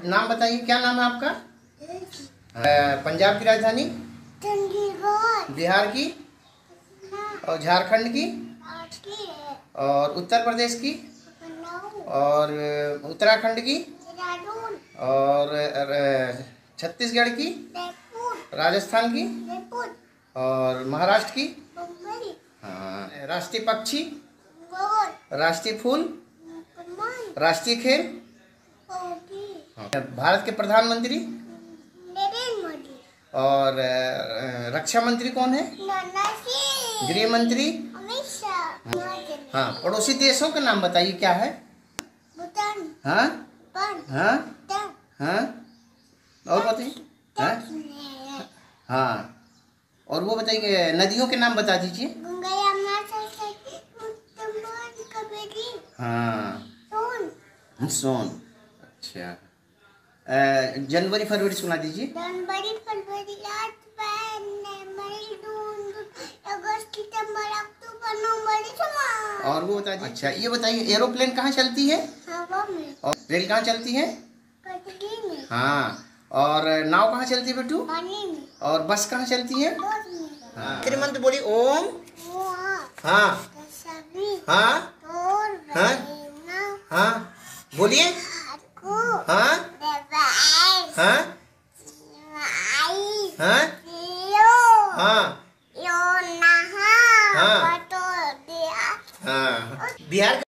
नाम बताइए, क्या नाम है आपका? पंजाब की राजधानी? चंडीगढ़। बिहार की? और झारखंड की? और उत्तर प्रदेश की? और उत्तराखंड की? और छत्तीसगढ़ की? राजस्थान की? और महाराष्ट्र की? हाँ। राष्ट्रीय पक्षी? राष्ट्रीय फूल? राष्ट्रीय खेल? भारत के प्रधानमंत्री? नरेंद्र मोदी। और रक्षा मंत्री कौन है? गृह मंत्री? अमित शाह। हाँ, पड़ोसी देशों के नाम बताइए, क्या है? भूटान। हाँ हाँ भूटान। हाँ, और बताइए। हाँ हाँ, और वो बताइए, नदियों के नाम बता दीजिए। गंगा, यमुना, सरस्वती, तमन, कावेरी। हाँ, सोन। सोन। अच्छा, जनवरी फरवरी सुना दीजिए। जनवरी, फरवरी, मई, जून, अगस्त, सितंबर, अक्टूबर, नवंबर, दिसंबर। और वो बता दीजिए। अच्छा, ये बताइए, एरोप्लेन कहाँ चलती है? हवा में। और रेल कहाँ चलती है? पटरी में। हाँ, और नाव कहाँ चलती है बेटू? पानी में। और बस कहाँ चलती है? दूध में। हाँ। मंत्र बोली, ओम। हाँ हाँ हाँ हाँ, बोलिए। हाँ हाँ हाँ हाँ हाँ हाँ, बिहार